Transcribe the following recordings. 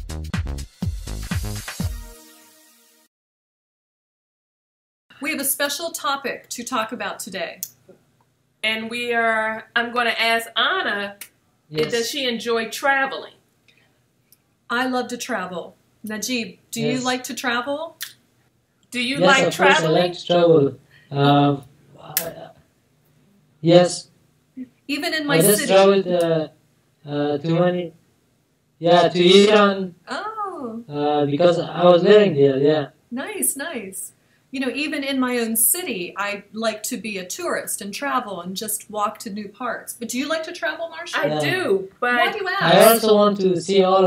We have a special topic to talk about today. And I'm going to ask Anna, Yes. does she enjoy traveling? I love to travel. Najib, do you Yes. like to travel? Do you Yes, like of course, I traveling? like to travel. Yes, Even in my I just city? traveled to Iran Oh, because I was living there. Yeah. nice, nice. You know, even in my own city, I like to be a tourist and travel and just walk to new parts. But do you like to travel, Marsha? I do, but Why do you I ask? also want to see all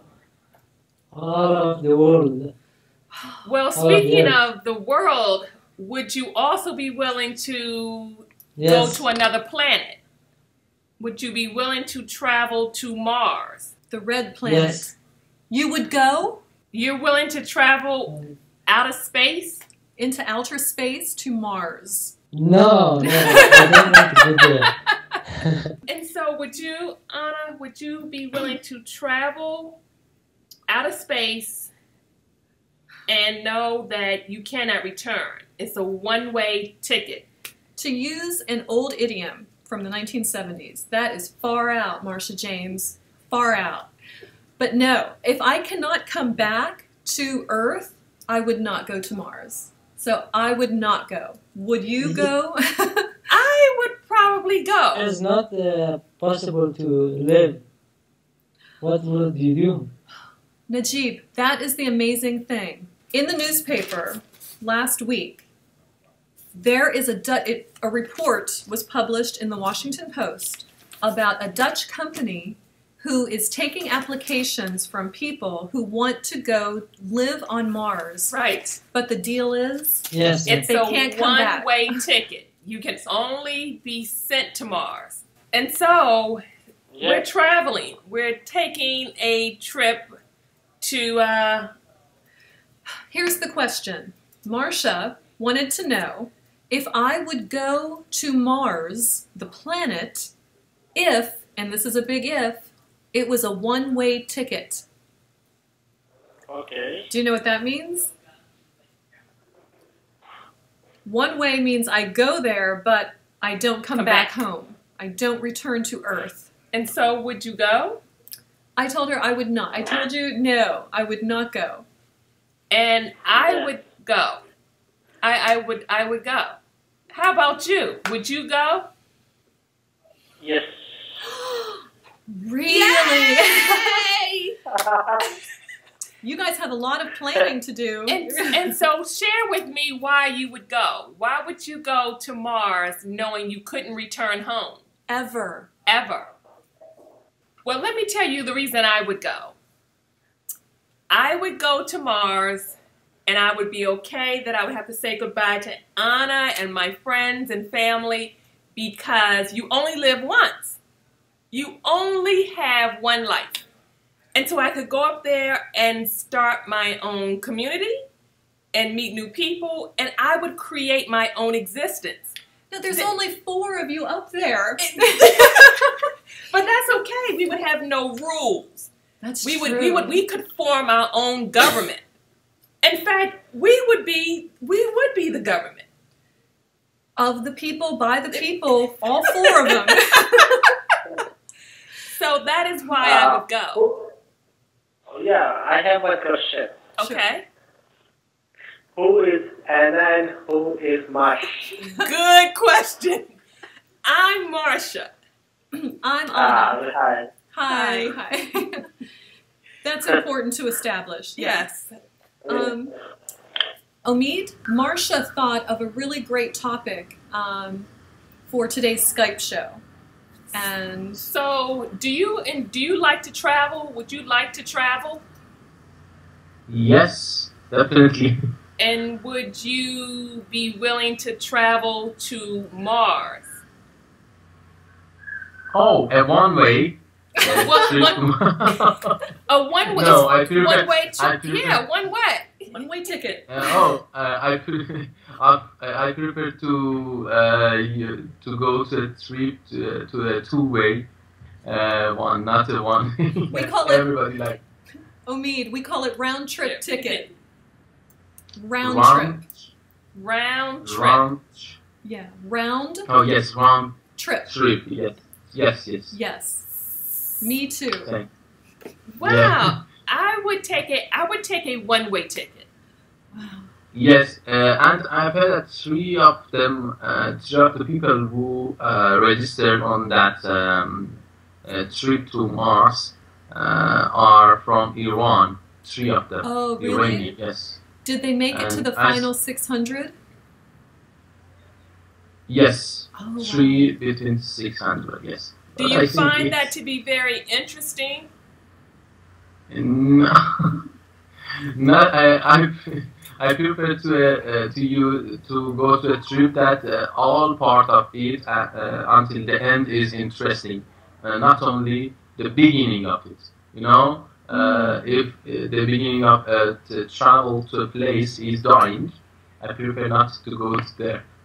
of the world. well, speaking yes. of the world, would you also be willing to Yes. go to another planet? Would you be willing to travel to Mars? The red planet. Yes. You would go You're willing to travel out of space? into outer space to Mars. No, I don't want to go there. And so would you, Anna, would you be willing to travel out of space and know that you cannot return? It's a one-way ticket. To use an old idiom from the 1970s, that is far out, Marsha James, far out. But no, if I cannot come back to Earth, I would not go to Mars. So I would not go. Would you go? I would probably go. It's not possible to live. What would you do? Najib, that is the amazing thing. In the newspaper last week, there is a report was published in the Washington Post about a Dutch company who is taking applications from people who want to go live on Mars. Right. But the deal is, Yes. It's They a can't come back. one-way ticket. You can only be sent to Mars. And so we're traveling. We're taking a trip to... here's the question. Marsha wanted to know if I would go to Mars, the planet, if, and this is a big if, it was a one-way ticket. Okay. Do you know what that means? One way means I go there, but I don't come back home. I don't return to Earth. And so would you go? I told her I would not. I told you, no, I would not go. And I would go. I would go. How about you? Would you go? Yes. Really? Yay! You guys have a lot of planning to do. And so share with me why you would go. Why would you go to Mars knowing you couldn't return home? Ever. Ever. Well, let me tell you the reason I would go. I would go to Mars and I would be okay that I would have to say goodbye to Anna and my friends and family because you only live once. You only have one life. And so I could go up there and start my own community and meet new people, and I would create my own existence. No, there's only 4 of you up there. But that's okay. We would have no rules. That's We true. we could form our own government. In fact, we would be the government. Of the people, by the people, all 4 of them. So that is why I would go. Yeah, I have a question. Okay. Who is Anna and who is Marsha? Good question. I'm Marsha. I'm Anna. Hi. Hi. Hi. That's important to establish. Yes. Omid, Marsha thought of a really great topic for today's Skype show. And So, do you like to travel? Would you like to travel? Yes, definitely. And would you be willing to travel to Mars? Oh, a one way. A one way. No, I prefer- one way. I prefer- Yeah, one way. one-way ticket. I prefer to go to a trip to a two way, one, not a one. We call it- Everybody like. Omid, we call it round trip Yeah, ticket. Round trip. Round trip. Round. Yeah, round Oh yes, round trip. trip. Yes. Yes. Yes. Yes. Me too. Thank. Wow. Yeah. I would take a one-way ticket. Wow. Yes, and I've heard that three of the people who registered on that trip to Mars are from Iran. Three of them. Oh, really? Iranian, yes. Did they make it to And the final 600? Yes, Oh, wow. three between 600. Yes. Do But you I think find that it's- to be very interesting? No, no. I prefer to go to a trip that all part of it until the end is interesting, not only the beginning of it. You know, if the beginning of the travel to a place is dying, I prefer not to go there.